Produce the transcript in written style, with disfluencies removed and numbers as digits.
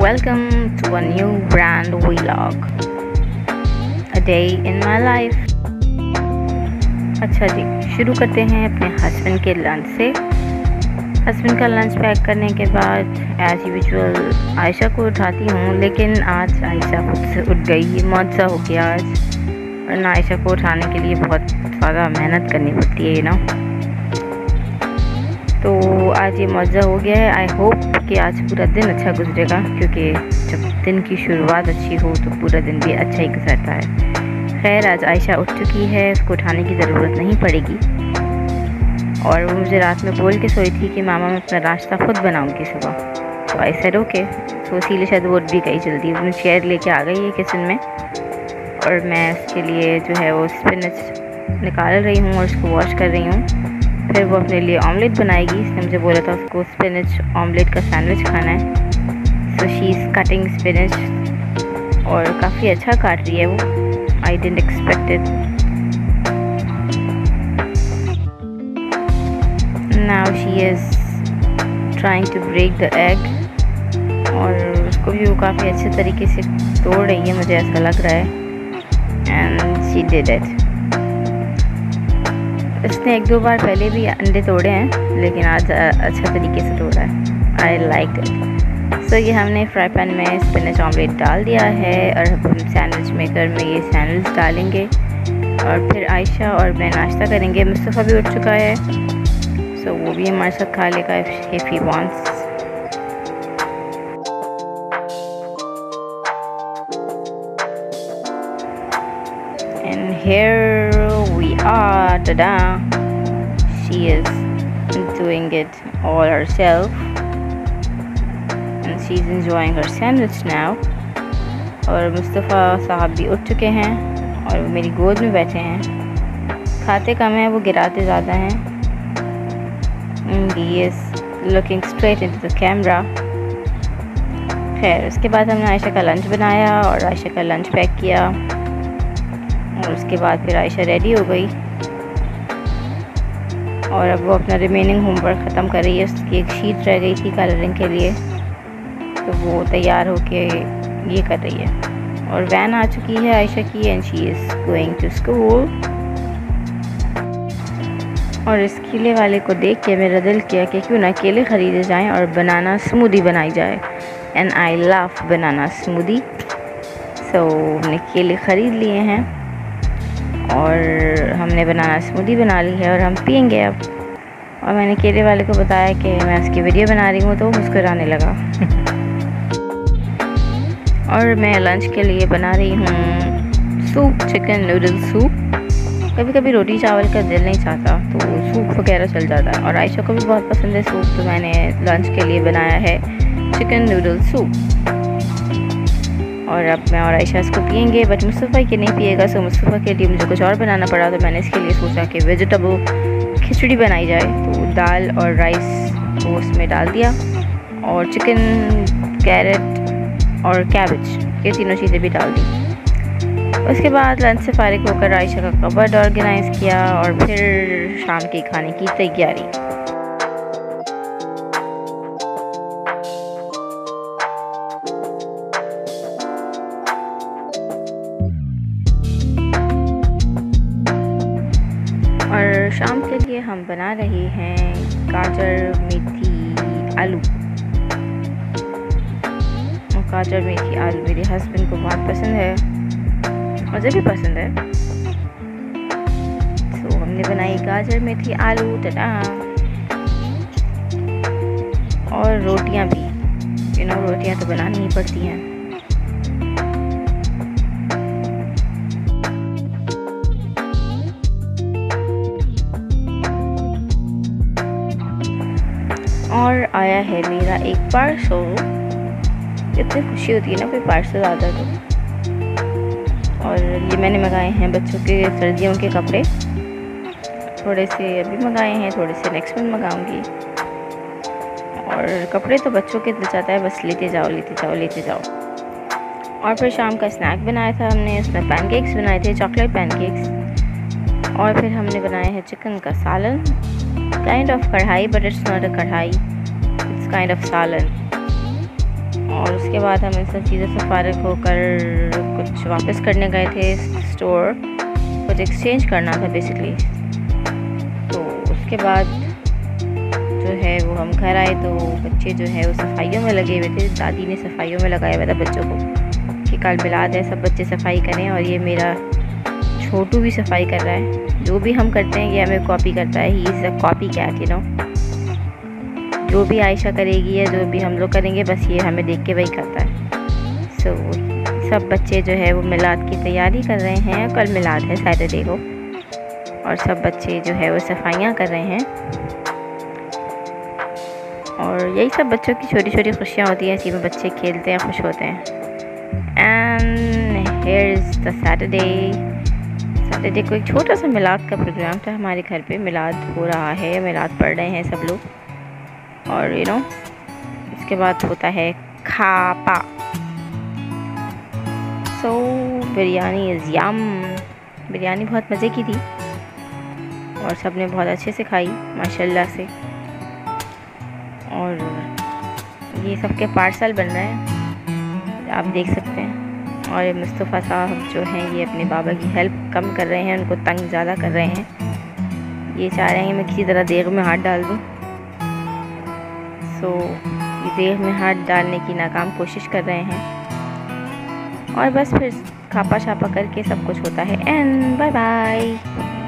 Welcome to a new brand vlog, a day in my life। अच्छा जी, शुरू करते हैं अपने हस्बैंड के लंच से। हस्बैंड का लंच पैक करने के बाद एज यूजुअल आयशा को उठाती हूँ, लेकिन आज आयशा खुद से उठ गई। मौजा हो गया आज, वरना आयशा को उठाने के लिए बहुत ज़्यादा मेहनत करनी पड़ती है ना। तो आज ये मौजा हो गया है। आई होप कि आज पूरा दिन अच्छा गुजरेगा, क्योंकि जब दिन की शुरुआत अच्छी हो तो पूरा दिन भी अच्छा ही गुजरता है। खैर, आज आयशा उठ चुकी है, उसको उठाने की ज़रूरत नहीं पड़ेगी। और वो मुझे रात में बोल के सोई थी कि मामा मैं अपना नाश्ता खुद बनाऊंगी सुबह। तो आई सेड ओके। तो इसीलिए शायद वो उठ भी गई जल्दी। अपनी चेयर लेके आ गई है किचन में, और मैं उसके लिए जो है वो स्पिनच निकाल रही हूँ और उसको वॉश कर रही हूँ। फिर वो अपने लिए ऑमलेट बनाएगी। इसने मुझे बोला था उसको स्पिनच ऑमलेट का सैंडविच खाना है। So she is cutting spinach, और काफ़ी अच्छा काट रही है वो। I didn't expect it. Now she is trying to break the egg, और उसको भी वो काफ़ी अच्छे तरीके से तोड़ रही है, मुझे ऐसा लग रहा है। And she did it. इसने एक दो बार पहले भी अंडे तोड़े हैं, लेकिन आज अच्छा तरीके से तोड़ा है। I like it. सो ये हमने फ्राई पैन में स्पिनच ऑमलेट डाल दिया है, और हम सैंडविच मेकर में ये सैंडविच डालेंगे, और फिर आयशा और मैं नाश्ता करेंगे। मुस्तफ़ा भी उठ चुका है, सो वो भी हमारे साथ खा लेगा if he wants. And here we are, tada! She is doing it all herself, and she's enjoying her sandwich now. और मुस्तफ़ा साहब भी उठ चुके हैं, और वो मेरी गोद में बैठे हैं। खाते कम हैं, वो गिराते ज़्यादा हैं। He is looking straight into the camera. खैर, उसके बाद हमने आयशा का लंच बनाया और आयशा का लंच पैक किया, और उसके बाद फिर आयशा रेडी हो गई, और अब वो अपना रिमेनिंग होमवर्क ख़त्म कर रही है। उसकी एक शीट रह गई थी कलरिंग के लिए, तो वो तैयार होके ये कर रही है। और वैन आ चुकी है आयशा की, and she is going to school. और इस केले वाले को देख के मेरा दिल किया कि क्यों ना केले ख़रीदे जाएं और बनाना स्मूदी बनाई जाए। And I love banana smoothie. So हमने केले ख़रीद लिए हैं, और हमने बनाना स्मूदी बना ली है, और हम पियेंगे अब। और मैंने केले वाले को बताया कि मैं उसकी वीडियो बना रही हूँ, तो वो मुस्कुराने लगा। और मैं लंच के लिए बना रही हूँ सूप, चिकन नूडल सूप। कभी कभी रोटी चावल का दिल नहीं चाहता, तो सूप वगैरह चल जाता है, और आयशा को भी बहुत पसंद है सूप। तो मैंने लंच के लिए बनाया है चिकन नूडल सूप, और अब मैं और आयशा इसको पियेंगे। बट मुस्तफ़ा ये नहीं पिएगा, सो मुस्तफ़ा के लिए मुझे कुछ और बनाना पड़ा। तो मैंने इसके लिए सोचा कि वेजिटेबल खिचड़ी बनाई जाए। तो दाल और राइस को उसमें डाल दिया, और चिकन, कैरेट और कैबेज, ये तीनों चीज़ें भी डाल दी। उसके बाद लंच से फारिग होकर आयशा का कबर्ड ऑर्गेनाइज़ किया, और फिर शाम के खाने की तैयारी। और शाम के लिए हम बना रहे हैं गाजर मेथी आलू। और गाजर मेथी आलू मेरे हस्बैंड को बहुत पसंद है, मुझे भी पसंद है। तो हमने बनाई गाजर मेथी आलू, टटा। और रोटियां भी, रोटियां तो बनानी ही पड़ती हैं। और आया है मेरा एक पार्सल। इतनी खुशी होती है ना कोई पार्सल आता है तो। और ये मैंने मंगाए हैं बच्चों के सर्दियों के कपड़े। थोड़े से अभी मंगाए हैं, थोड़े से नेक्स्ट मंथ मंगाऊंगी। और कपड़े तो बच्चों के दिल चाहता है बस लेते जाओ लेते जाओ लेते जाओ। और फिर शाम का स्नैक बनाया था हमने, उसमें पैनकेक्स बनाए थे, चॉकलेट पैनकेक्स। और फिर हमने बनाए हैं चिकन का सालन, kind of kadhai, but it's not a kadhai, it's kind of सालन। और उसके बाद हम इन सब चीज़ों से फारिग होकर कुछ वापस करने गए थे स्टोर, कुछ एक्सचेंज करना था बेसिकली। तो उसके बाद जो है वो हम घर आए तो बच्चे जो है वो सफाइयों में लगे हुए थे। दादी ने सफाइयों में लगाया हुआ था बच्चों को कि कल मिलाद है, सब बच्चे सफाई करें। और ये मेरा छोटू भी सफाई कर रहा है। जो भी हम करते हैं ये हमें कॉपी करता है। He is a copy cat, you know. जो भी आयशा करेगी या जो भी हम लोग करेंगे बस ये हमें देख के वही करता है। सो सब बच्चे जो है वो मिलाद की तैयारी कर रहे हैं। कल मिलाद है सैटरडे को, और सब बच्चे जो है वो सफाइयाँ कर रहे हैं। और यही सब बच्चों की छोटी छोटी खुशियाँ होती हैं, इसी में बच्चे खेलते हैं, खुश होते हैं। And here is the Saturday को एक छोटा सा मिलाद का प्रोग्राम था हमारे घर पे। मिलाद हो रहा है, मिलाद पढ़ रहे हैं सब लोग। और यू नो इसके बाद होता है खापा। So biryani is yum. Biryani बहुत मज़े की थी और सब ने बहुत अच्छे से खाई माशाल्लाह से। और ये सबके पार्सल बन रहे हैं, आप देख सकते हैं। और ये मुस्तफ़ा साहब जो हैं ये अपने बाबा की हेल्प कम कर रहे हैं, उनको तंग ज़्यादा कर रहे हैं। ये चाह रहे हैं मैं किसी तरह देग में हाथ डाल दूँ। सो ये देग में हाथ डालने की नाकाम कोशिश कर रहे हैं। और बस फिर खापा छापा करके सब कुछ होता है। And bye bye.